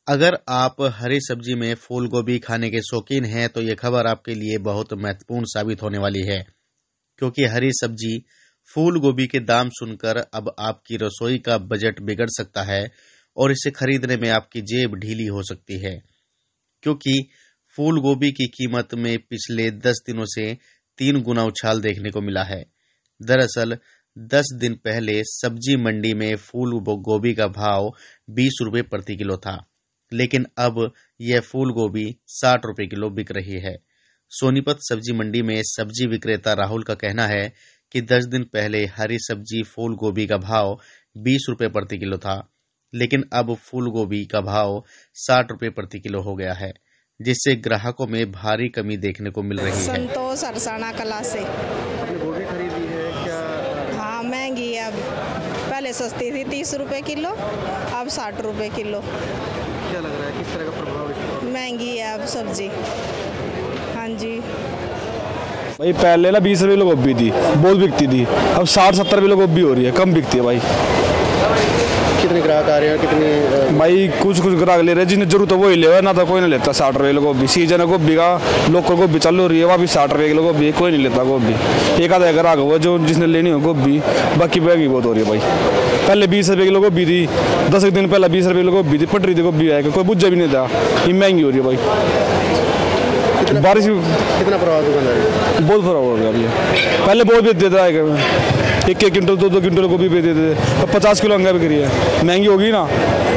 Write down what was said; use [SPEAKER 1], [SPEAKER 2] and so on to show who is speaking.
[SPEAKER 1] अगर आप हरी सब्जी में फूल गोभी खाने के शौकीन हैं तो ये खबर आपके लिए बहुत महत्वपूर्ण साबित होने वाली है, क्योंकि हरी सब्जी फूल गोभी के दाम सुनकर अब आपकी रसोई का बजट बिगड़ सकता है और इसे खरीदने में आपकी जेब ढीली हो सकती है। क्योंकि फूल गोभी की कीमत में पिछले 10 दिनों से 3 गुना उछाल देखने को मिला है। दरअसल 10 दिन पहले सब्जी मंडी में फूल गोभी का भाव 20 रुपये प्रति किलो था, लेकिन अब यह फूल गोभी 60 रुपये किलो बिक रही है। सोनीपत सब्जी मंडी में सब्जी विक्रेता राहुल का कहना है कि 10 दिन पहले हरी सब्जी फूल गोभी का भाव 20 रुपये प्रति किलो था, लेकिन अब फूल गोभी का भाव 60 रुपये प्रति किलो हो गया है, जिससे ग्राहकों में भारी कमी देखने को मिल रही है।
[SPEAKER 2] संतोष अरसाना कला से
[SPEAKER 3] गोभी खरीदी है क्या?
[SPEAKER 2] हाँ, महंगी है। अब पहले सस्ती थी 30 रुपये किलो, अब 60 रुपये किलो।
[SPEAKER 3] क्या लग रहा है, किस तरह का प्रभाव इसका?
[SPEAKER 2] महंगी है अब सब्जी। हाँ जी
[SPEAKER 4] भाई पहले ना 20 रुपये किलो गोभी थी, बहुत बिकती थी। अब 60-70 रुपये किलो गोभी हो रही है, कम बिकती है भाई।
[SPEAKER 3] कितने ग्राहक आ रहे हैं, कितने?
[SPEAKER 4] भाई कुछ ग्राहक ले रहे हैं, जिन्हें जरूरत है वही ले, ना तो कोई नहीं लेता। 60 रुपये किलो गोभी सीजन है गोभी का, लोकल गोभी चालू हो रही है, वहाँ भी 60 रुपये किलो गोभी, कोई नहीं लेता गोभी। एक आधा ग्राहक हुआ जो जिसने लेनी हो गोभी, बाकी महंगी बहुत हो रही है भाई। पहले 20 रुपये किलो गोभी थी, 10 दिन पहले 20 रुपये किलो गोभी थी, पट रही थी गोभी आएगा, कोई बुझा भी नहीं था। ये महंगी हो रही है भाई। बारिश
[SPEAKER 3] कितना प्रभाव दुकानदारी?
[SPEAKER 4] बहुत फर्क हो गया भैया। पहले बहुत बेच देता है, 1-1 क्विंटल 2-2 क्विंटल गोभी बेच देते थे, अब 50 किलो अंगा बिक रही है। महंगी होगी ना।